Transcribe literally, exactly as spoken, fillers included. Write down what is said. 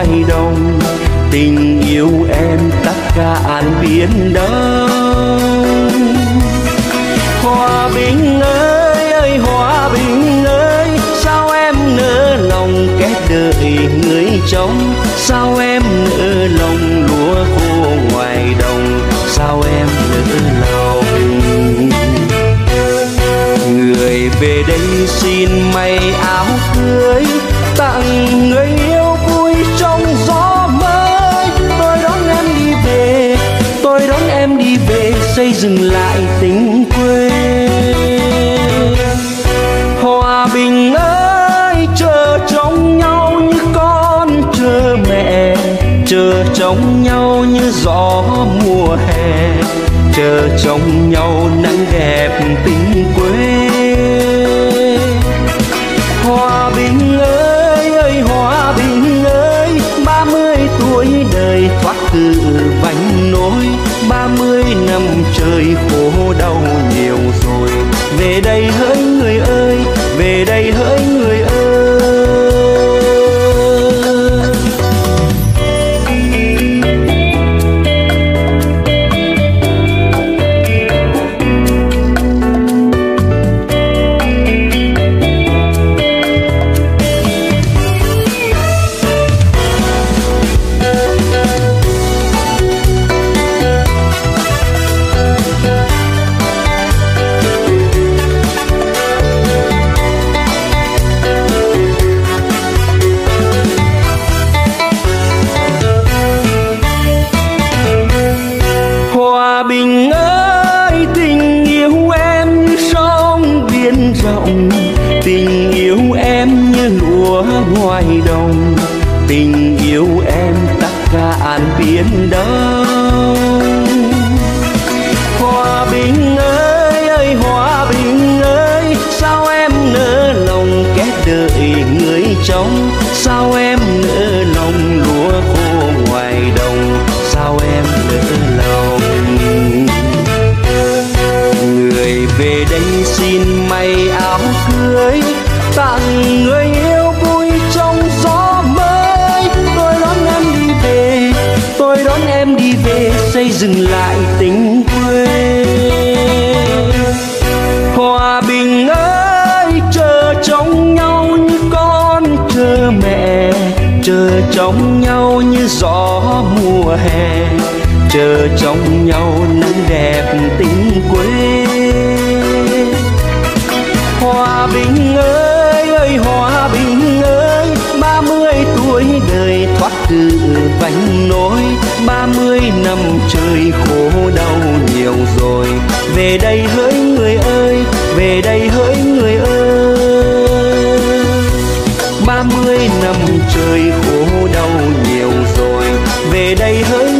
ngoài đồng, tình yêu em tất cả an biển đông. Hòa bình ơi ơi Hòa bình ơi, sao em nỡ lòng kết đợi người chồng, sao em nỡ lòng lúa khô ngoài đồng, sao em nỡ lòng. Người về đây xin may áo cưới, tặng người yêu vui trong gió mới. Tôi đón em đi về, tôi đón em đi về, xây dựng lại tình quê. Hòa bình ơi, chờ trông nhau như con chờ mẹ, chờ trông nhau như gió mùa hè, chờ trông nhau nắng đẹp tình quê. Hòa bình ơi ơi Hòa bình ơi, ba mươi tuổi đời thoát từ vành nỗi, ba mươi năm trời khổ đau nhiều rồi. Về đây hỡi người ơi, về đây hỡi người ơi. Hòa bình ơi, tình yêu em như sông biển rộng, tình yêu em như lúa ngoài đồng, tình yêu em tất cả an biển đông. Hòa bình ơi ơi Hòa bình ơi, sao em nỡ lòng kết đợi người chồng, sao em nỡ lòng lúa khô ngoài đồng, sao em nỡ lòng. Người về đây xin may áo cưới, tặng người yêu vui trong gió mới. Tôi đón em đi về, tôi đón em đi về, xây dựng lại tình quê. Hòa bình ơi, chờ trông nhau như con chờ mẹ, chờ trông nhau như gió mùa hè, chờ trông nhau nắng đẹp tình quê. Hòa bình ơi ơi Hòa bình ơi, ba mươi tuổi đời thoát từ vành nỗi, ba mươi năm trời khổ đau nhiều rồi. Về đây hỡi người ơi, về đây hỡi người ơi. Ba mươi năm trời khổ đau nhiều rồi, về đây hỡi